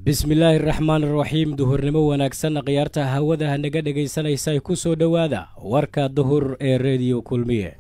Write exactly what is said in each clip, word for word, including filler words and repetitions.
بسم الله الرحمن الرحيم دهور نمو وناكسن قيارتا هاودا هنگا دقيسان ايساي كوسو دوادا واركا دهور اي راديو كلمية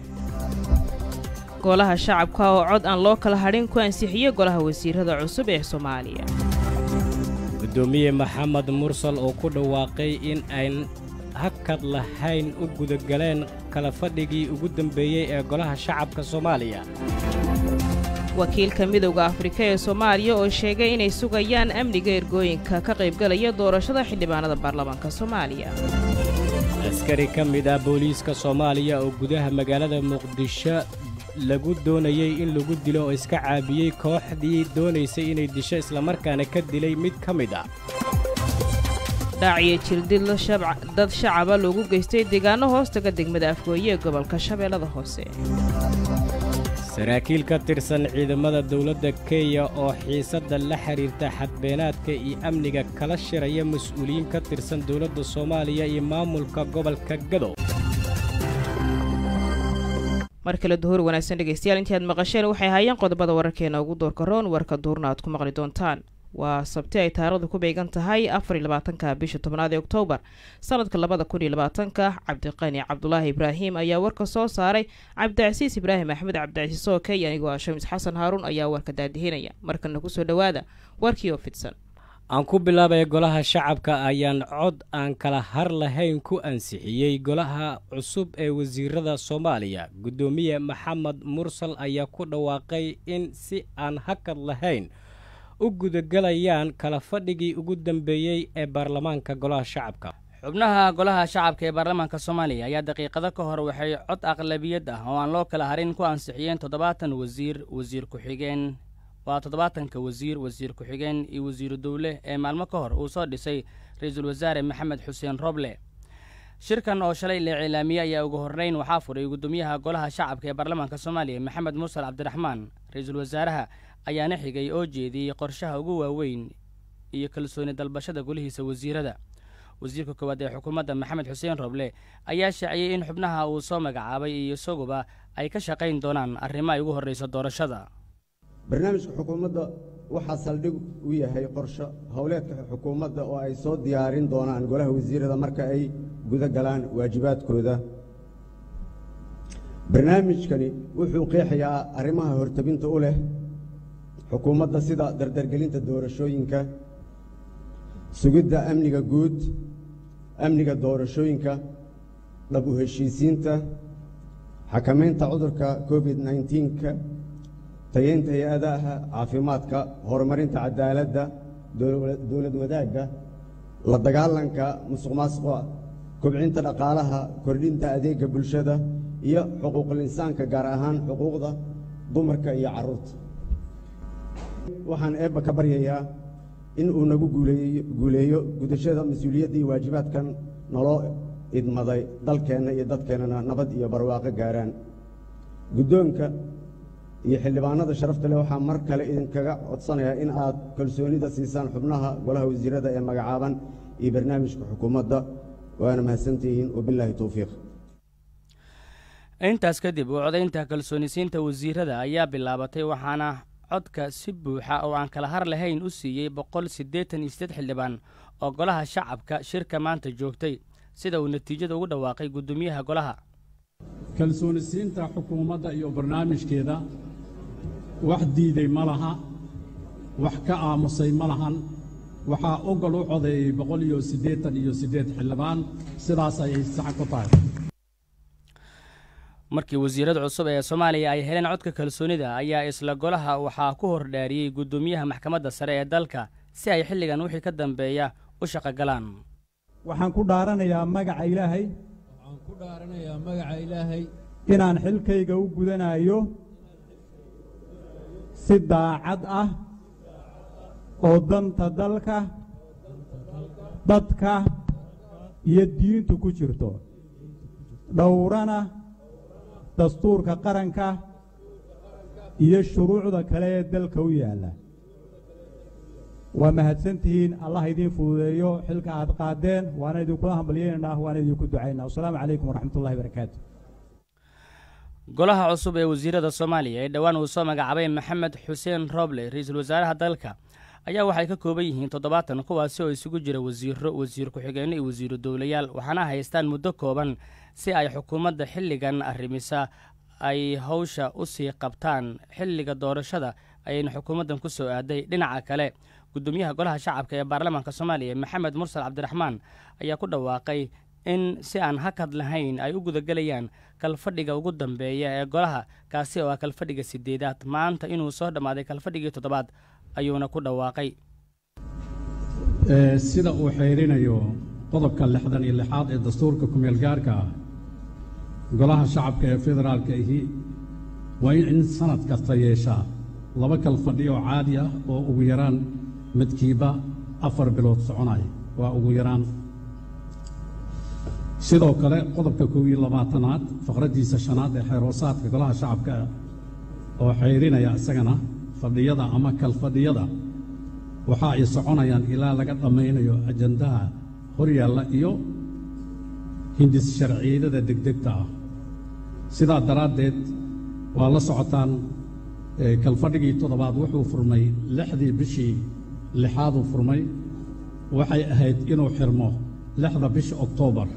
golaha shacabka oo cod aan loo kala harin ku ansixiyay golaha wasiirada cusub ee Soomaaliya. gudoomiye maxamed mursal oo ku dhawaaqay in ay hakad lahayn u gudagaleen kala fadhigii ugu dambeeyay ee golaha shacabka Soomaaliya. wakiilka midowga Afrika ee Soomaaliya oo sheegay inay sugayaan amniga ergooyinka ka qaybgalaya doorashada xildhibaanada baarlamaanka Soomaaliya. askari ka mid ah booliiska Soomaaliya oo gudaha magaalada Muqdisho lagu doonayay in lagu dilo oo iska caabiyay kooxdii doonaysay inay disho isla markaana ka dilay mid ka mid ah dhaaciye jirdil dad shacaba lagu geystay deegaano hoostaga degmada Afgooye ee gobolka Shabeellada Hoose. saraakiil ka tirsan ciidamada dawladda Kenya oo xiisada la xiriirta xadbeenaadka iyo amniga kala shiraya mas'uuliyiin ka tirsan dawladda Soomaaliya iyo maamulka gobolka Gado. markale duhur wanaagsan dhageystayaal intii aad maqasheen waxay hayeen qodobada wararkeena ugu doorka roon warka duurna aad ku maqli doontaan waa sabti ay taariikhdu ku beegan tahay afar iyo labaatanka bisha tobnaad ee Oktoobar sanadka labada kun iyo labaatanka Cabdiqani Cabdullaahi Ibraahim ayaa warka soo saaray Cabdicasiis Ibraahim Axmed Cabdicasiis oo kay anigu ah Shamis Xasan Haarun ayaa warka daadihinaya markana ku soo dhawaada warkii oo fidsan aan ku bilaabay golaha shacabka ayaan cod aan kala har lahayn ku ansixiyay golaha cusub ee wasiirada Soomaaliya. gudoomiye maxamed mursal ayaa ku dhawaaqay in si aan hakad lahayn u gudagalayaan kala fadhigii ugu dambeeyay ee baarlamaanka golaha shacabka. xubnaha golaha shacabka ee baarlamaanka Soomaaliya ayaa daqiiqado ka hor waxay cod aqlabiyad ah oo aan loo kala harin ku ansixiyeen toddobaatan wasiir wasiir ku xigeen waa toddobaatanka wasiir wasiir ku xigeen iyo wasiir dawle ee maalmo ka hor uu soo dhisay ra'iisul wasaare Maxamed Xuseen Roble. shirkan oo shalay la cilaamiyay ayaa ugu horreyn waxaa furay gudoomiyaha golaha shacabka ee baarlamaanka Soomaaliya Maxamed Mursal Cabdiraxmaan. ra'iisul wasaaraha ayaana xigay oo jeediyay qorshaha ugu waaweyn iyo kalsooni dalbashada golihiisa wasiirada. wasiirka koowaad ee xukuumadda Maxamed Xuseen Roble ayaa shaaciyay in xubnaha uu soo magacaabay iyo isaguba ay ka shaqayn doonaan arrimaha ugu horreysa doorashada. barnaamijka xukuumadda waxaa saldhig u yahay qorshe howleedka xukuumadda oo ay soo diyaarin doonaan golaha wasiirada marka ay guda galaan waajibaadkooda. barnaamijkani wuxuu qeexayaa arrimaha hortabinta u leh xukuumadda sida dardargelinta doorashooyinka, sugidda amniga guud, amniga doorashooyinka, dhab u heshiisiinta, xakamaynta cudurka covid nneteen-ka, tayeynta hay-adaha caafimaadka, horumarinta cadaaladda, dowlad wadaagga, la dagaalanka musuqmaasuqa, kobcinta dhaqaalaha, kordhinta adeegga bulshada iyo xuquuqul insaanka gaar ahaan xuquuqda dumarka iyo carruurta. waxaan eebba ka baryayaa in uu nagu guuleeyo gudashada mas-uuliyadda iyo waajibaadkan naloo idmaday dalkeenna iyo dadkeennana nabad iyo barwaaqo gaaraan. guddoonka iyo xildhibaanada sharafta leh waxaa mar kale idinkaga codsanayaa in aad kalsoonida siisaan xubnaha golaha wasiirada ee magacaaban iyo barnaamijka xukuumadda. waana mahadsantihiin wabilaahi towfiiq. intaas kadib u codaynta kalsoonisiinta wasiirada ayaa bilaabatay waxaana codka si buuxa oo aan kala har lahayn u siiyey boqol siddeetan iyo siddeed xildhibaan oo golaha shacabka shirka maanta joogtay sida uu natiijada ugu dhawaaqay gudoomiyaha golaha. kalsoonisiinta xukuumadda iyo barnaamijkeeda wax diiday ma laha, wax ka aamusay ma lahan, waxaa ogol u codeeyey boqol iyo siddeetan iyo siddeed xildhibaan. sidaas ayay sax ku tahay. markii wasiirada cusub ee Soomaaliya ay heleen codka kalsoonida ayaa isla golaha waxaa ku hordhaariyay gudoomiyaha maxkamadda sare ee dalka si ay xilligan wixii ka dambeeya u shaqo galaan. waxaan ku dhaaranayaa magaca Ilaahay waxaan ku dhaaranayaa magaca Ilaahay inaan xilkayga u gudanayo si daacad ah oo danta dalka, dadka iyo diintu ku jirto, dhowrana dastuurka qaranka iyo shuruucda kale ee dalka u yaalla. waa mahadsantihiin. allah idiin fududeeyo xilka aad qaadeen. waana idinkula hambalyeynaa, waana idinku ducaynaa. wasalaamu calaykum waraxmatullahi wabarakaatu. golaha cusub ee wasiirada Soomaaliya ee dhawaan uu soo magacaabay Maxamed Xuseen Roble ra'iisul wasaaraha dalka ayaa waxay ka kooban yihiin toddobaatan kuwaasi oo isugu jira wasiiro wasiir ku-xigeenno iyo wasiiro dowlayaal waxaana haystaan muddo kooban si ay xukuumadda xilligan arrimisa ay hawsha u sii qabtaan xilliga doorashada ayayna xukuumaddan ku soo aaday. dhinaca kale gudoomiyaha golaha shacabka ee baarlamaanka Soomaaliya Maxamed Mursal Cabdiraxmaan ayaa ku dhawaaqay in si aan hakad lahayn ay u gudagalayaan kalfadhiga ugu dambeeya ee golaha kaasi oo ah kalfadhiga sideedaad maanta inuu soo dhammaaday kalfadhigii toddobaad ayuuna ku dhawaaqay. sida uu xeerinayo qodobka lixdan iyo lixaad ee dastuurka kumeel gaarka ah golaha shacabka ee federaalka ahi waa in sanad kasta yeeshaa laba kalfadhi oo caadi ah oo ugu yaraan midkiiba afar bilood soconaya waa ugu yaraan. sidoo kale qodobka kow iyo labaatanaad faqraddiisa shanaad ee xeeroosaadka golaha shacabka oo xeerinaya isagana fadhiyada ama kalfadhiyada waxa ay soconayaan ilaa laga dhammaynayo ajandaha horyaalla iyo hindis sharciyadada degdegta ah. sidaa daraaddeed waa la socotaan kalfadhigii toddobaad wuxuu furmay lixdii bishii lixaaduu furmay waxay ahayd inuu xirmo lixda bisha oktoobar.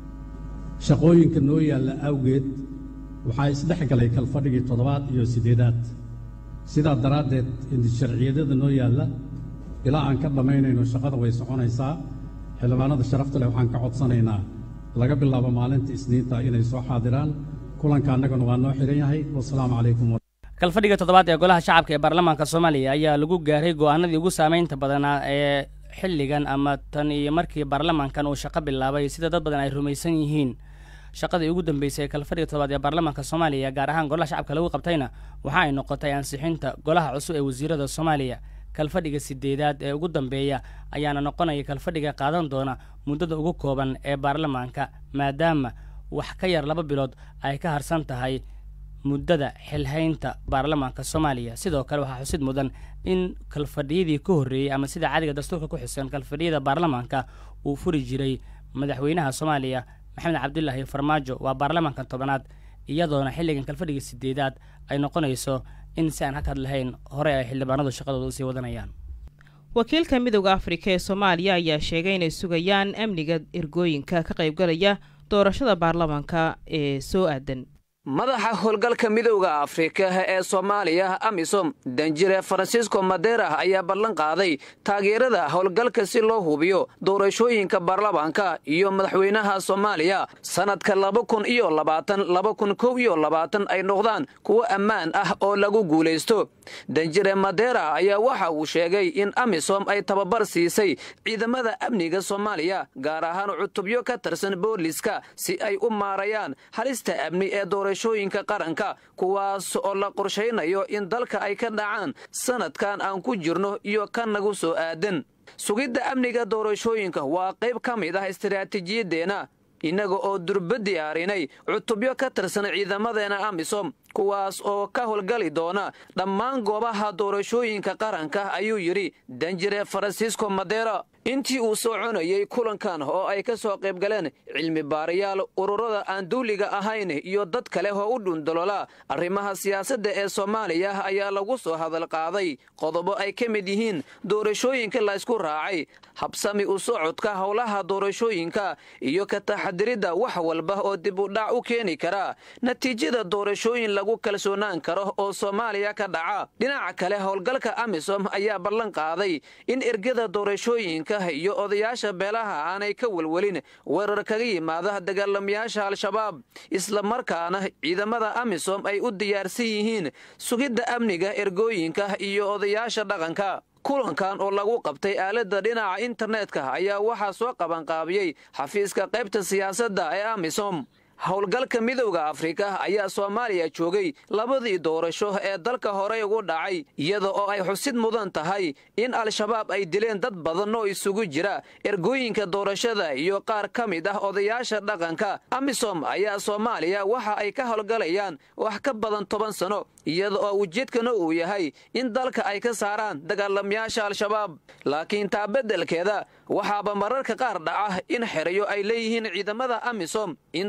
shaqooyinka noo yaalla awgeed waxaa isdhex galay kalfadhigii toddobaad iyo siddeedaad. sidaa daraaddeed hindis sharciyadada noo yaalla ilaa aan ka dhammaynayno shaqada way soconaysaa. xildhibaanada sharafta leh waxaan ka codsanaynaa laga bilaabo maalinta isniinta inay soo xaadiraan kulanka annaguna waa noo xiran yahay. wasalaamu calaykum. kalfadhiga toddobaad ee golaha shacabka ee baarlamaanka Soomaaliya ayaa lagu gaaray go'aanadii ugu saameynta badanaa ee xilligan ama tan iyo markii baarlamaankan uu shaqo bilaabay sida dad badan ay rumaysan yihiin. shaqadii ugu dambeysay ee kalfadhiga toddobaad ee baarlamaanka Soomaaliya gaar ahaan golaha shacabka lagu qabtayna waxa ay noqotay ansixinta golaha cusub ee wasiirada Soomaaliya. kalfadhiga sideedaad ee ugu dambeeya ayaana noqonaya kalfadhiga qaadan doona muddada ugu kooban ee baarlamaanka maadaama wax ka yar laba bilood ay ka harsan tahay muddada xilhaynta baarlamaanka Soomaaliya. sidoo kale waxaa xusid mudan in kalfadhiyadii ka horreeyay ama sida caadiga dastuurka ku xisan kalfadhiyada baarlamaanka uu furi jiray madaxweynaha Soomaaliya Maxamed Cabdullaahi Farmaajo waa baarlamaanka tobanaad iyadoona xilligan kalfadhiga sideedaad ay noqonayso in si aan hakad lahayn hore ay xildhibaanadu shaqadooda u sii wadanayaan. wakiilka midowga Afrika ee Soomaaliya ayaa sheegay inay sugayaan amniga ergooyinka ka qaybgalaya doorashada baarlamaanka ee soo aadan. madaxa howlgalka midowga Afrika ee Soomaaliya AMISOM Danjire Francisco Madera ayaa ballan qaaday taageerada howlgalka si loo hubiyo doorashooyinka baarlamaanka iyo madaxweynaha Soomaaliya sanadka laba kun iyo labaatan laba kun kow iyo labaatan ay noqdaan kuwo ammaan ah oo lagu guuleysto. Danjire Madera ayaa waxa uu sheegay in AMISOM ay tababar siisay ciidamada amniga Soomaaliya gaar ahaan cutubyo ka tirsan booliska si ay u maarayaan halista amni ee doorashooyinka qaranka kuwaas oo la qorsheynayo in dalka ay ka dhacaan sanadkan aan ku jirno iyo kan nagu soo aadan. sugidda amniga doorashooyinka waa qayb ka mid ah istiraatiijiyadeena inaga oo durba diyaarinay cutubyo ka tirsan ciidamadeena AMISOM kuwaas oo ka howlgali doona dhammaan goobaha doorashooyinka qaranka ayuu yidhi Danjire Francisco Madera. intii uu soconayay kulankan oo ay ka soo qayb galeen cilmi baarayaal ururada aan dawliga ahayn iyo dad kale oo u dhundalola arrimaha siyaasadda ee Soomaaliya ayaa lagu soo hadal qaaday qodobo ay ka mid yihiin doorashooyinka la isku raacay habsami u socodka howlaha doorashooyinka iyo ka taxadiridda wax walba oo dib u dhac u keeni kara natiijada doorashooyin lagu kalsoonaan karo oo Soomaaliya ka dhaca. dhinaca kale howlgalka AMISOM ayaa ballan qaaday in ergada doorashooyinka iyo odayaasha beelaha aanay ka walwalin weerar kaga yimaada dagaalamayaasha Al-Shabaab isla markaana ciidamada AMISOM ay u diyaarsan yihiin sugidda amniga ergooyinka iyo odayaasha dhaqanka. kulankan oo lagu qabtay aalada dhinaca internetka ayaa waxaa soo qaban qaabiyay xafiiska qaybta siyaasadda ee AMISOM. howlgalka midowga Afrika ayaa Soomaaliya joogay labadii doorasho ee dalka hore ugu dhacay iyada oo ay xusid mudan tahay in Al-Shabaab ay dileen dad badan oo isugu jira ergooyinka doorashada iyo qaar ka mid ah odayaasha dhaqanka. AMISOM ayaa Soomaaliya waxa ay ka howlgalayaan wax ka badan toban sano iyada oo ujeedkana uu yahay in dalka ay ka saaraan dagaalamayaasha Al-Shabaab. laakiin taa beddelkeeda waxaaba mararka qaar dhaca in xerayo ay leeyihiin ciidamada AMISOM inta ay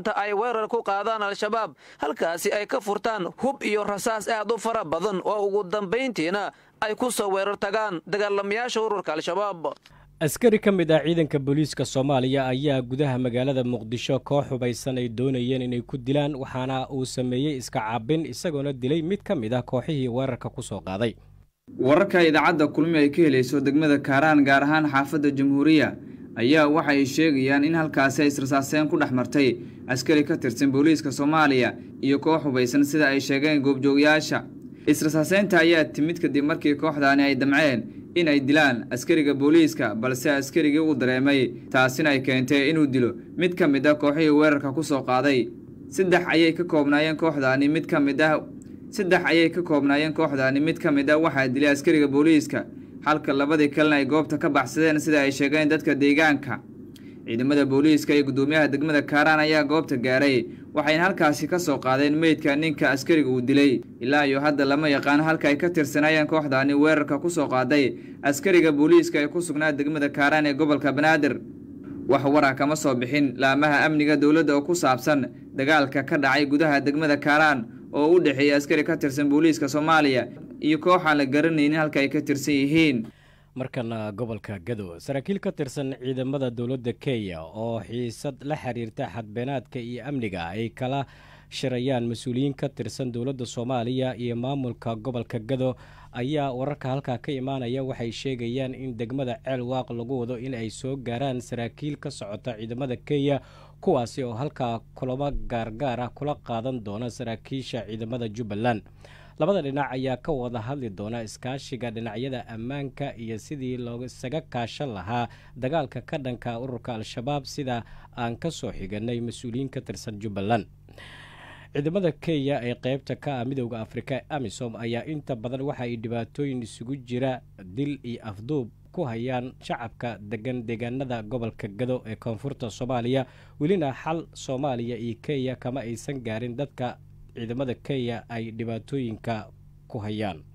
weerar ku qaadaan al-shabaab halkaasi ay ka furtaan hub iyo rasaas aad u fara badan oo ugu dambayntiina ay ku soo weerar tagaan dagaalamayaasha ururka al-shabaab. askari ka mid ah ciidanka booliiska Soomaaliya ayaa gudaha magaalada Muqdisho koox hubaysan ay doonayeen inay ku dilaan waxaana uu sameeyay iska caabin isagoona dilay mid ka mid ah kooxihii weerarka ku soo qaaday. wararka idaacadda kulmi ay ka helayso degmada Kaaraan gaar ahaan xaafadda Jamhuuriya ayaa waxa ay sheegayaan in halkaas ay israasaaseen ku dhaxmartay askari ka tirsan booliiska Soomaaliya iyo koox hubaysan sida ay sheegeen goobjoogayaasha. israasaaseenta ayaa timid kadib markii kooxdaani ay damceen in ay dilaan askariga booliiska balse askarigii uu dareemay taasina ay keentay inuu dilo mid ka mid ah kooxihii weerarka ku soo qaaday. saddex ayay ka koobnaayeen kooxdaani mid ka mid ah saddex ayay ka koobnaayeen kooxdaani mid ka mid ah waxaa dilay askariga booliiska halka labadii kalena ay goobta ka baxsadeen sida ay sheegeen dadka deegaanka. ciidamada booliiska iyo gudoomiyaha degmada Kaaraan ayaa goobta gaaray waxayna halkaasi ka soo qaadeen meydka ninka askariga uu dilay. ilaa iyo hadda lama yaqaan halka ay ka tirsanayeen kooxdaani weerarka ku soo qaaday askariga booliiska ee ku sugnaa degmada Kaaraan ee gobolka Banaadir. wax warar kama soo bixin laamaha amniga dawladda oo ku saabsan dagaalka ka dhacay gudaha degmada Kaaraan oo u dhaxeeyay askari ka tirsan booliiska Soomaaliya iyo koox aan la garanaynin halka ay ka tirsan yihiin. markana gobolka Gado saraakiil ka tirsan ciidamada dawladda Kenya oo xiisad la xiriirta xadbeenaadka iyo amniga ay kala shirayaan mas'uuliyiin ka tirsan dawladda Soomaaliya iyo maamulka gobolka Gado ayaa wararka halka ka imaanaya waxay sheegayaan in degmada Ceelwaaq lagu wado in ay soo gaaraan saraakiil ka socota ciidamada Kenya kuwaasi oo halka kulamo gaargaar ah kula qaadan doona saraakiisha ciidamada Jubbaland. labada dhinac ayaa ka wada hadli doona iskaashiga dhinacyada ammaanka iyo sidii looga saga kaashan lahaa dagaalka ka dhanka ururka al-shabaab sida aan ka soo xiganay mas'uuliyiin ka tirsan Jubbaland. ciidamada Kenya ee qaybta ka ah midowga Afrika AMISOM ayaa inta badan waxa ay dhibaatooyin isugu jira dil iyo afduub ku hayaan shacabka degan deegaanada gobolka Gado ee koonfurta Soomaaliya welina xal Soomaaliya iyo Kenya kama aysan gaarin dadka ciidamada Kenya ay dhibaatooyinka ku hayaan.